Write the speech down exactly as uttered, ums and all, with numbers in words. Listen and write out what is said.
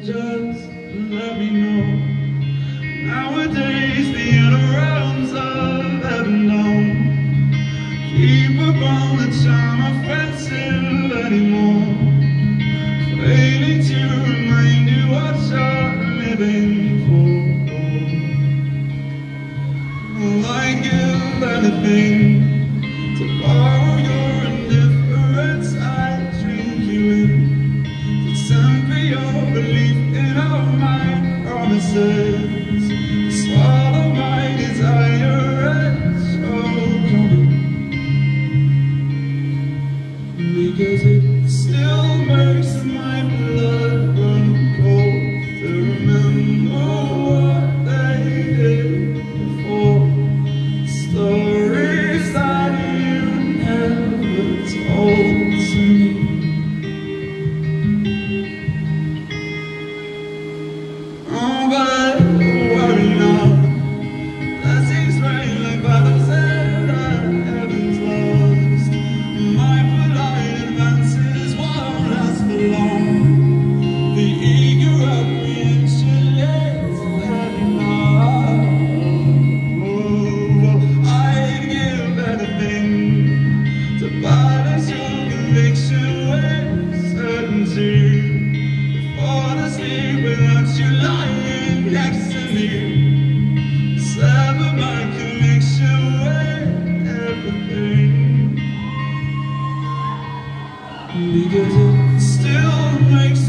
just let me know. Nowadays the inner realms of heaven don't keep upon the charm offensive anymore, failing to remind you what you're living for. I'd give anything to borrow your indifference. I'd drink you in to temper your belief in all my promises. Swallow my desire and choke on it, because it still makes my blood run cold to remember what they did before. Stories that you never told to me. Oh, but worry not. Blessings rain like battles in the heavens lost. My polite advances won't last for long. The eager apprehension is heading on. Oh, I'd give anything to balance your conviction with certainty. Fall asleep without you lying next to me. Sever my connection with everything, because it still makes